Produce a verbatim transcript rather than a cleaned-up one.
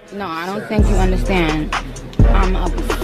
No, I don't think you understand. I'm a